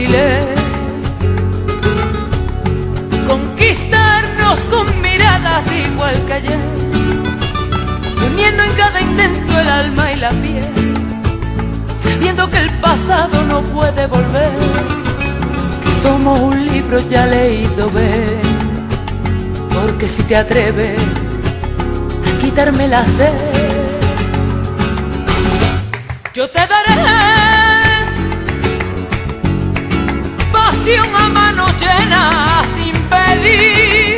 difícil es conquistarnos con miradas igual que ayer, uniendo en cada intento el alma y la piel, sabiendo que el pasado no puede volver, que somos un libro ya leído, ven, porque si te atreves a quitarme la sed, yo te daré pasión a mano llena sin pedir.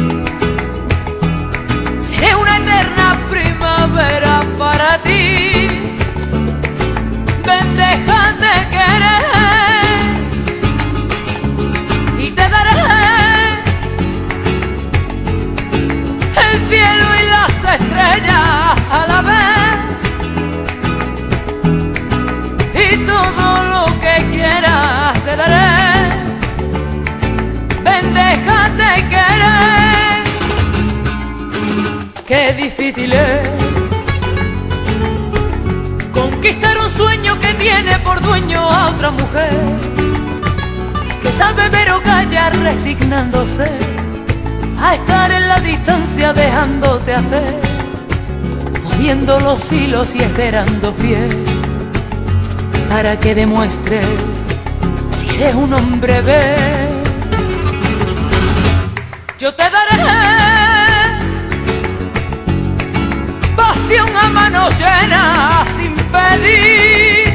Seré una eterna primavera para ti. Ven, déjate querer y te daré el cielo y las estrellas a la vez, y todo lo que quieras te daré. Ven, déjate querer. Qué difícil es conquistar un sueño que tiene por dueño a otra mujer, que sabe ver o callar resignándose a estar en la distancia dejándote hacer, moviendo los hilos y esperando fiel para que demuestre si eres un hombre ver. Yo te daré pasión a mano llena sin pedir.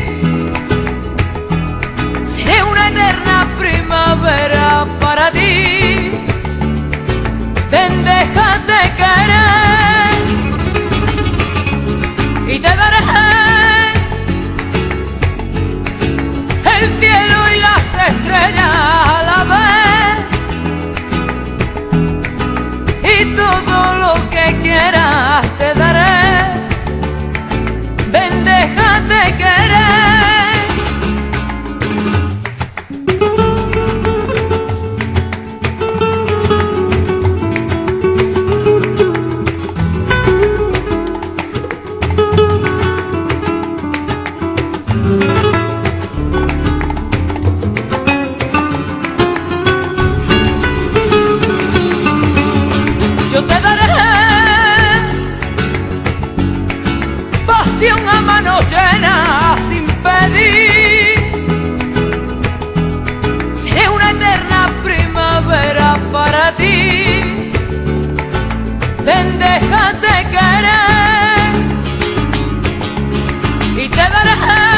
Seré una eterna primavera para ti. Ven, déjate querer y te daré el cielo y las estrellas a la vez, y todo lo que quieras te daré. Ven, déjate querer. Yo te daré pasión a mano llena sin pedir. Seré una eterna primavera para ti. Ven, déjate querer y te daré